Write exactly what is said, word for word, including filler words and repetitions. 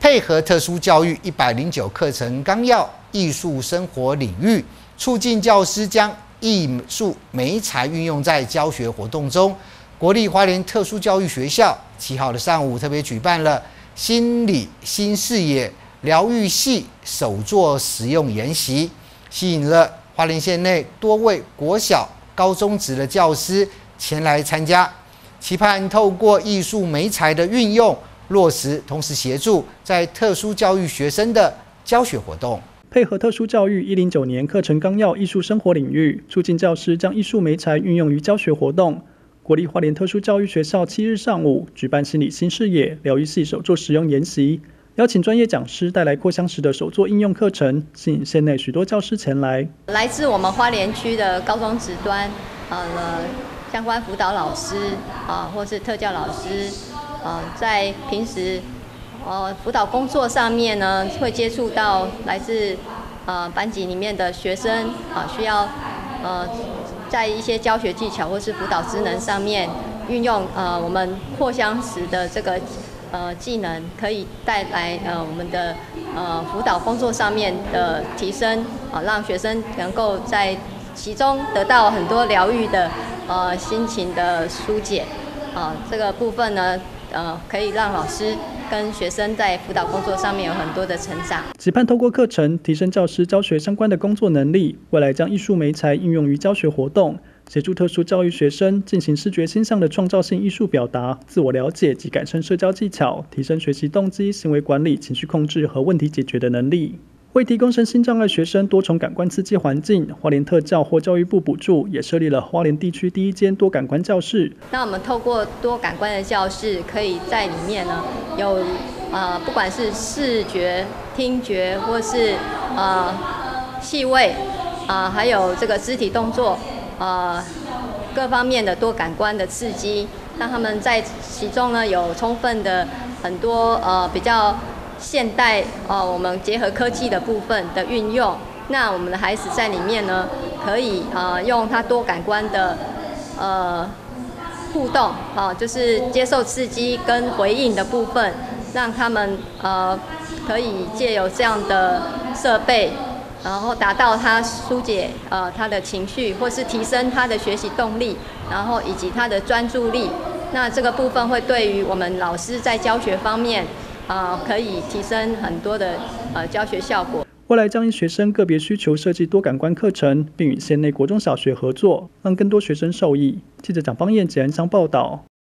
配合特殊教育一百零九课程纲要、艺术生活领域，促进教师将艺术媒材运用在教学活动中。国立花莲特殊教育学校七号的上午特别举办了心理新视野疗愈系手作实用研习，吸引了花莲县内多位国小、高中职的教师前来参加，期盼透过艺术媒材的运用落实，同时协助在特殊教育学生的教学活动。 配合特殊教育一零九年课程纲要艺术生活领域，促进教师将艺术媒材运用于教学活动。国立花莲特殊教育学校七日上午举办心理新视野疗愈系手作实用研习，邀请专业讲师带来扩香石的手作应用课程，吸引县内许多教师前来。 来自我们花莲区的高中职端，呃，相关辅导老师啊、呃，或是特教老师，呃，在平时呃辅导工作上面呢，会接触到来自呃班级里面的学生啊、呃，需要呃。在一些教学技巧或是辅导职能上面运用呃我们扩香石的这个呃技能，可以带来呃我们的呃辅导工作上面的提升啊、呃，让学生能够在其中得到很多疗愈的呃心情的疏解啊、呃，这个部分呢呃可以让老师跟学生在辅导工作上面有很多的成长， 期盼透过课程提升教师教学相关的工作能力，未来将艺术媒材应用于教学活动，协助特殊教育学生进行视觉倾向的创造性艺术表达、自我了解及改善社交技巧，提升学习动机、行为管理、情绪控制和问题解决的能力。为提供身心障碍学生多重感官刺激环境，花莲特教或教育部补助，也设立了花莲地区第一间多感官教室。 那我们透过多感官的教室，可以在里面呢有呃不管是视觉、听觉，或是呃气味啊、呃，还有这个肢体动作呃各方面的多感官的刺激，让他们在其中呢有充分的很多呃比较。现代呃，我们结合科技的部分的运用，那我们的孩子在里面呢，可以呃用他多感官的呃互动啊、呃，就是接受刺激跟回应的部分，让他们呃可以借由这样的设备，然后达到他疏解呃他的情绪，或是提升他的学习动力，然后以及他的专注力。那这个部分会对于我们老师在教学方面。啊、呃，可以提升很多的呃教学效果。 未来将因学生个别需求设计多感官课程，并与县内国中小学合作，让更多学生受益。记者蒋芳燕、简安香报道。